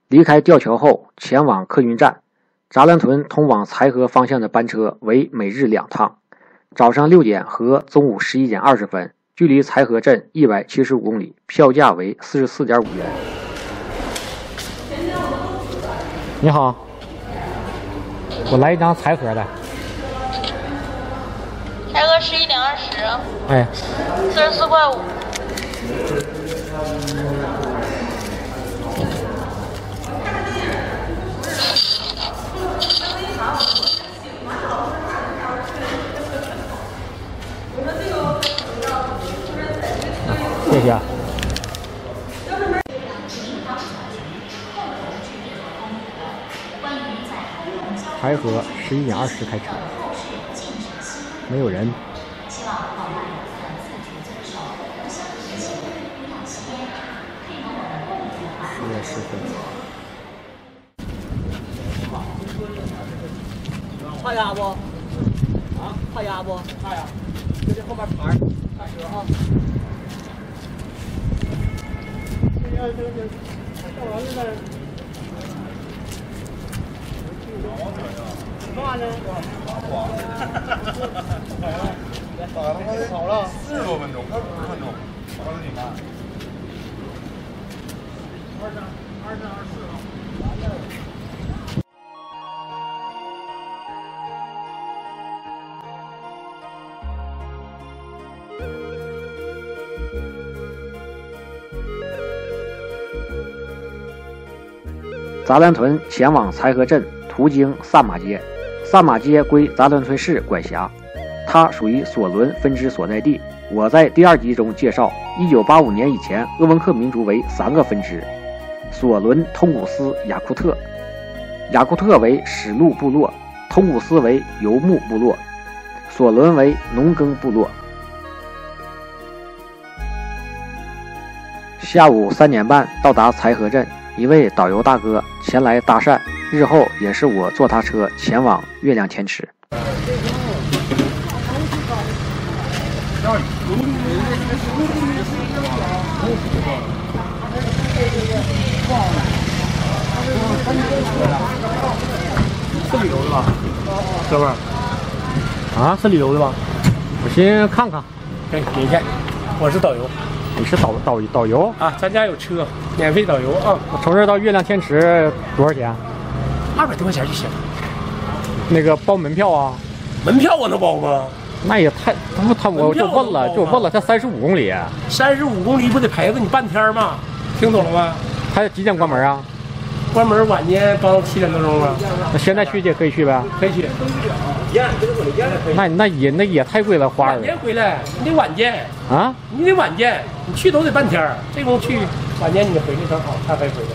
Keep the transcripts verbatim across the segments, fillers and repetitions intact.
离开吊桥后，前往客运站。扎兰屯通往财河方向的班车为每日两趟，早上六点和中午十一点二十分，距离财河镇一百七十五公里，票价为四十四点五元。你好，我来一张财河的。 财河十一点二十。 哎， 四十四块五。 谢谢。财河十一点二十开车，没有人。十月十分。 怕压不？啊？怕压不？怕呀！就这后面盘儿，大车啊。行行行，上完了再。干嘛呢？跑了四十多分钟，快五十分钟。我告诉你看，二三二三二四啊。 扎兰屯前往财河镇，途经萨马街。萨马街归扎兰屯市管辖，它属于索伦分支所在地。我在第二集中介绍，一九八五年以前，鄂温克民族为三个分支：索伦、通古斯、雅库特。雅库特为史路部落，通古斯为游牧部落，索伦为农耕部落。下午三点半到达财河镇，一位导游大哥前来搭讪，日后也是我坐他车前往月亮天池。 是旅游的吧，哥们儿？啊，是旅游的吧？ 我先看看。 哎，明天，我是导游。 你是导导导游啊？咱家有车，免费导游啊。 我从这儿到月亮天池多少钱？ 二百多块钱就行。 那个包门票啊？ 门票我能包吗？ 那也太……他们他我就问了，就问了，他三十五公里。 三十五公里不得陪着你半天吗？听懂了吗？ 他几点关门啊？ 关门晚间刚七点多钟了。 那现在去也可以去呗？ 可以去。 那那也那也太贵了，花儿。 晚间回来，你得晚间啊！ 你得晚间，你去都得半天。这功夫去晚间你回去正好，他才回来。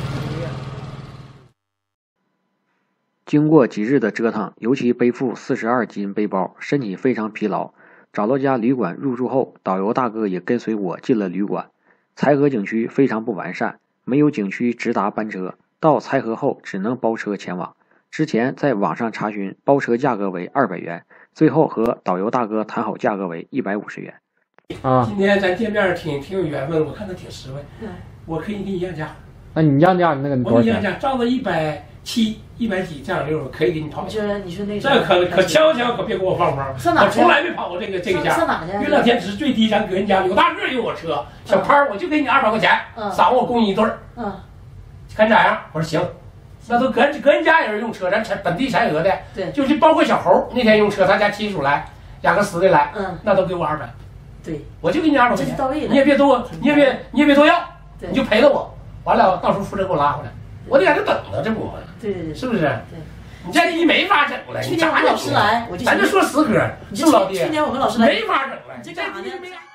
经过几日的折腾，尤其背负四十二斤背包，身体非常疲劳。找到家旅馆入住后，导游大哥也跟随我进了旅馆。财河景区非常不完善，没有景区直达班车，到财河后只能包车前往。之前在网上查询，包车价格为二百元，最后和导游大哥谈好价格为一百五十元。啊， 今天咱见面挺挺有缘分，我看他挺实惠，我可以给你让价。 那你让价，那个多少钱？ 我给你让价，照着一百七、一百几这样溜，可以给你跑。 你说你说那这可可千万可别给我放风，我从来没跑过这个这个价。 上哪去？ 月亮天池最低，咱搁人家刘大个有我车，小潘我就给你二百块钱，晌午我供你一顿儿。嗯，看咋样？我说行。那都搁搁人家有人用车，咱本地柴河的， 对， 就是包括小猴那天用车，他家亲属来，雅克斯的来， 嗯， 那都给我二百， 对， 我就给你二百块钱， 到位了， 你也别多，你也别你也别多要， 对， 你就陪着我，完了到时候负责给我拉回来，我得在这等着，这不， 对对对， 是不是？ 对， 你这一没法整了， 去年我们老师来，我就咱就说实歌，是不老弟？ 去年我们老师来， 没法整了， 这干啥呢？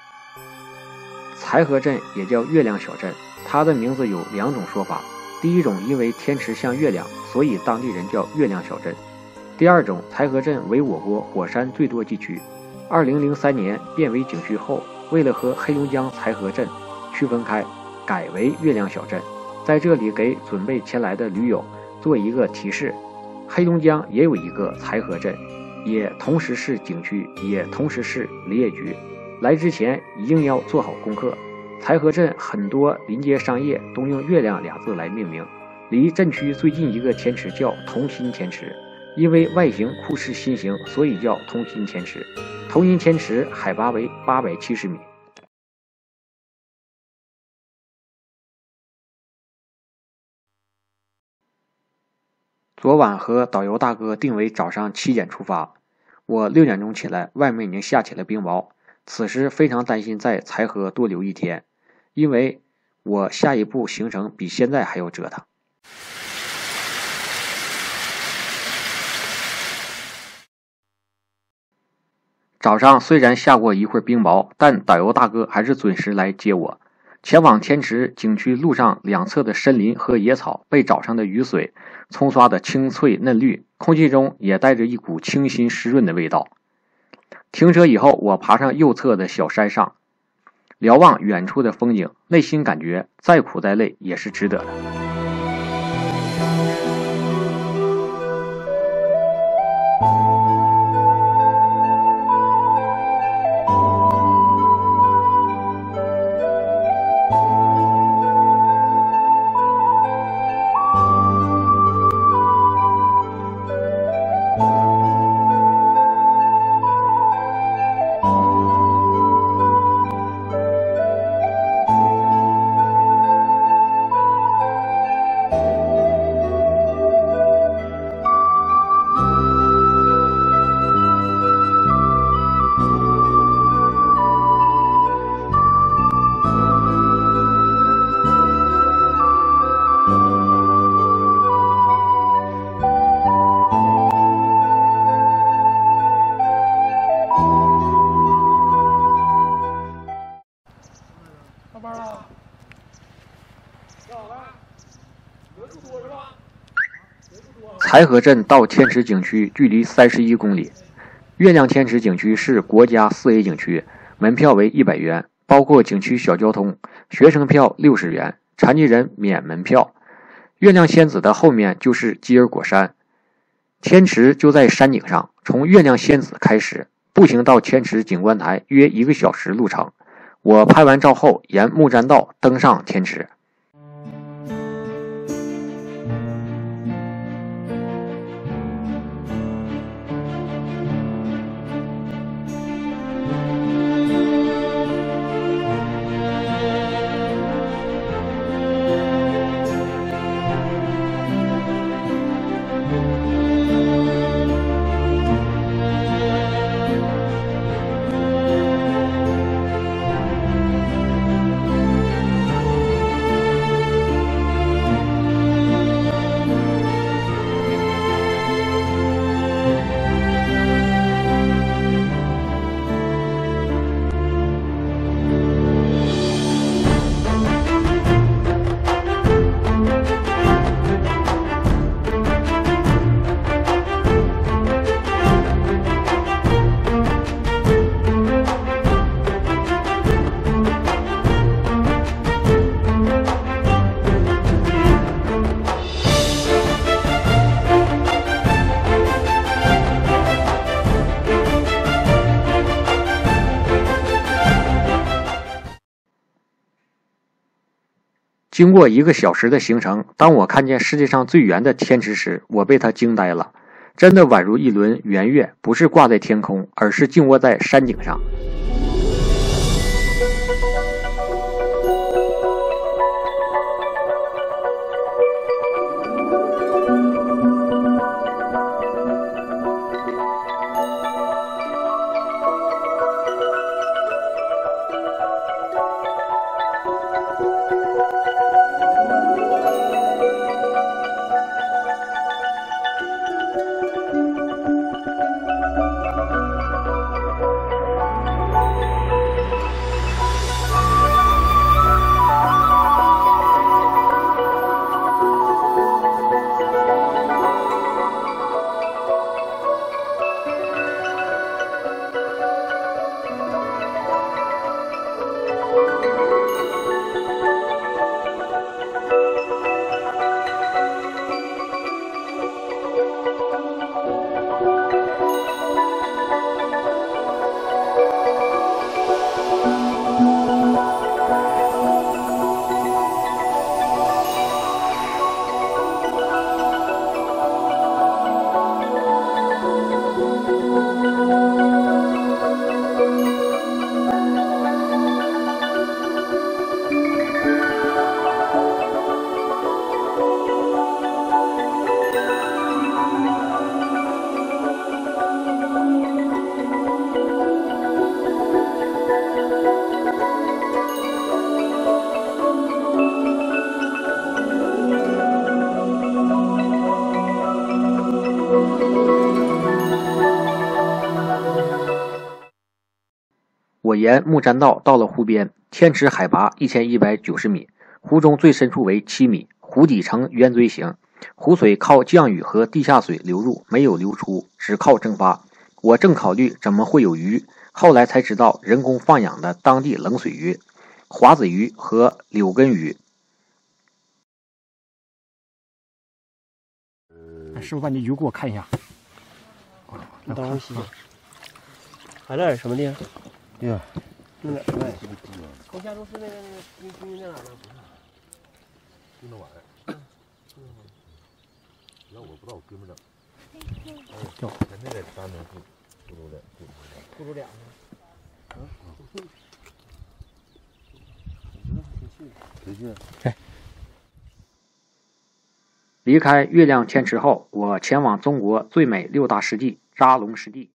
财河镇也叫月亮小镇，它的名字有两种说法。第一种，因为天池像月亮，所以当地人叫月亮小镇。第二种，财河镇为我国火山最多地区，二零零三年变为景区后，为了和黑龙江财河镇区分开，改为月亮小镇。在这里给准备前来的驴友做一个提示，黑龙江也有一个财河镇，也同时是景区，也同时是林业局。来之前一定要做好功课。财河镇很多临街商业都用月亮两字来命名， 离镇区最近一个天池叫同心天池，因为外形酷似心形，所以叫同心天池。同心天池海拔为八百七十米。昨晚和导游大哥定为早上七点出发，我六点钟起来，外面已经下起了冰雹。此时非常担心在财河多留一天，因为我下一步行程比现在还要折腾。早上虽然下过一会儿冰雹，但导游大哥还是准时来接我。前往天池景区路上两侧的森林和野草被早上的雨水冲刷的青翠嫩绿，空气中也带着一股清新湿润的味道。停车以后，我爬上右侧的小山上，瞭望远处的风景，内心感觉再苦再累也是值得的。财河镇到天池景区距离三十一公里。月亮天池景区是国家四 A 景区，门票为一百元，包括景区小交通，学生票六十元，残疾人免门票。月亮仙子的后面就是基尔果山，天池就在山顶上。从月亮仙子开始，步行到天池景观台约一个小时路程。我拍完照后，沿木栈道登上天池。经过一个小时的行程，当我看见世界上最圆的天池时，我被它惊呆了。真的宛如一轮圆月，不是挂在天空，而是静卧在山顶上。 我沿木栈道到了湖边，天池海拔一千一百九十米，湖中最深处为七米，湖底呈圆锥形，湖水靠降雨和地下水流入，没有流出，只靠蒸发。我正考虑怎么会有鱼，后来才知道人工放养的当地冷水鱼、华子鱼和柳根鱼。 师傅，把你鱼给我看一下。 你当我洗。还那是什么地方？ 呀， 那哪？头下都是那个那个军军在哪呢？不是，就那玩意儿。那我不知道我哥们儿哪。 叫那个单能不不如两， 不如两个。嗯。 回去。 哎。 离开月亮天池后，我前往中国最美六大湿地扎龙湿地。